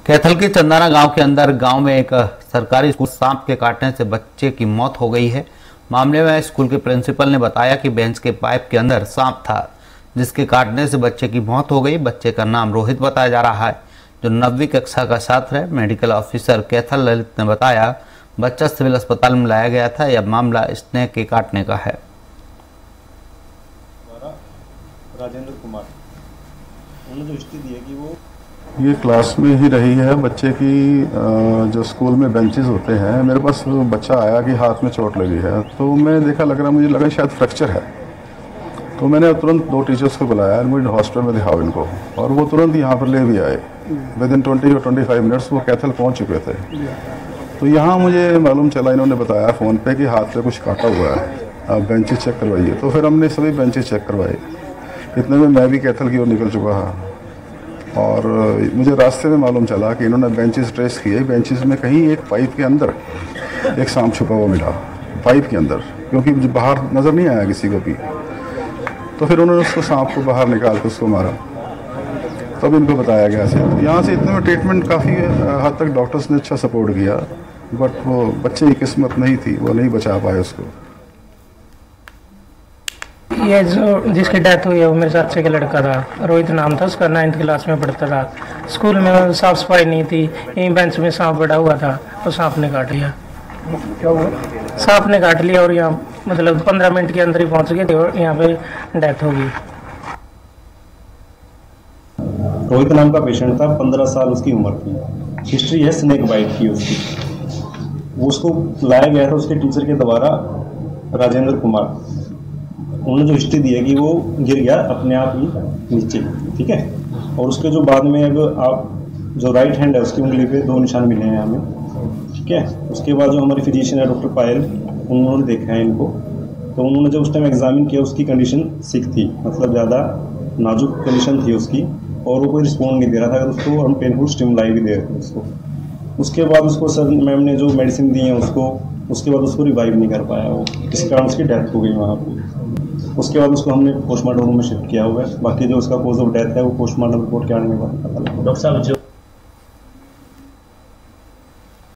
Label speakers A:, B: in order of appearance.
A: कैथल के चंदाना गांव के अंदर गांव में एक सरकारी स्कूल सांप के काटने से बच्चे की मौत हो गई है। मामले में स्कूल के प्रिंसिपल ने बताया कि बेंच के पाइप के अंदर सांप था, जिसके काटने से बच्चे की मौत हो गई। बच्चे का नाम रोहित बताया जा रहा है, जो 9वीं कक्षा का छात्र है। मेडिकल ऑफिसर कैथल ललित ने बताया, बच्चा सिविल अस्पताल में लाया गया था। यह मामला स्नेक के काटने का है।
B: राजेंद्र कुमार उन्होंने जो हिस्ट्री दी है कि वो
C: ये क्लास में ही रही है। बच्चे की जो स्कूल में बेंचेस होते हैं, मेरे पास बच्चा आया कि हाथ में चोट लगी है, तो मैं देखा, मुझे लगा शायद फ्रैक्चर है। तो मैंने तुरंत 2 टीचर्स को बुलाया, मुझे हॉस्पिटल में दिखाओ इनको, और वो तुरंत यहाँ पर ले भी आए। विदिन 20 और 25 मिनट्स वो कैथल पहुँच चुके थे। तो यहाँ मुझे मालूम चला, इन्होंने बताया फ़ोन पे कि हाथ पे कुछ काटा हुआ है, आप बेंचेस चेक करवाइए। तो फिर हमने सभी बेंचेस चेक करवाए। इतने में मैं भी कैथल की ओर निकल चुका था और मुझे रास्ते में मालूम चला कि इन्होंने बेंचेस ट्रेस किए। बेंचेस में कहीं एक पाइप के अंदर एक सांप छुपा हुआ मिला, पाइप के अंदर, क्योंकि बाहर नज़र नहीं आया किसी को भी। तो फिर उन्होंने उसको सांप को बाहर निकाल के उसको मारा, तब इनको बताया गया से। तो यहाँ से इतने में ट्रीटमेंट काफ़ी हद तक डॉक्टर्स ने अच्छा सपोर्ट किया, बट वो बच्चे की किस्मत नहीं थी, वो नहीं बचा पाए उसको।
D: ये जो जिसकी डेथ हुई है वो मेरे चाचे का लड़का था, रोहित नाम था उसका। 9th क्लास में पढ़ता था। स्कूल में साफ सफाई नहीं थी, यहीं बेंच में सांप बड़ा हुआ था, तो सांप ने काट लिया। क्या हुआ? सांप ने काट लिया और यहाँ मतलब 15 मिनट के अंदर ही पहुँच गए थे और यहाँ पे डेथ हो गई।
B: रोहित नाम का पेशेंट था, 15 साल उसकी उम्र थी। हिस्ट्री है स्नेक बाइट की उसकी। वो उसको लाया गया था उसके टीचर के द्वारा, राजेंद्र कुमार। उन्होंने जो हिस्ट्री दी है कि वो गिर गया अपने आप ही नीचे, ठीक है। और उसके जो बाद में अब आप जो राइट हैंड है उसकी उंगली पे 2 निशान मिले हैं हमें, ठीक है। उसके बाद जो हमारी फिजिशियन है डॉक्टर पायल, उन्होंने देखा है इनको। तो उन्होंने जब उस टाइम एग्जामिन किया, उसकी कंडीशन सिक थी, मतलब ज़्यादा नाजुक कंडीशन थी उसकी, और वो कोई रिस्पॉन्ड नहीं दे रहा था। अगर उसको हम पेनफुल स्टिमुलाई भी दे रहे थे उसको। उसके बाद उसको सर मैम ने जो मेडिसिन दी है उसको, उसके बाद उसको रिवाइव नहीं कर पाया वो, इस कारण उसकी डेथ हो गई वहाँ पर। उसके बाद उसको हमने पोस्टमार्टम रूम में शिफ्ट किया हुआ है। बाकी जो उसका कॉज ऑफ डेथ है वो पोस्टमार्टम रिपोर्ट के आने के बाद पता लगा।
E: डॉक्टर साहब जो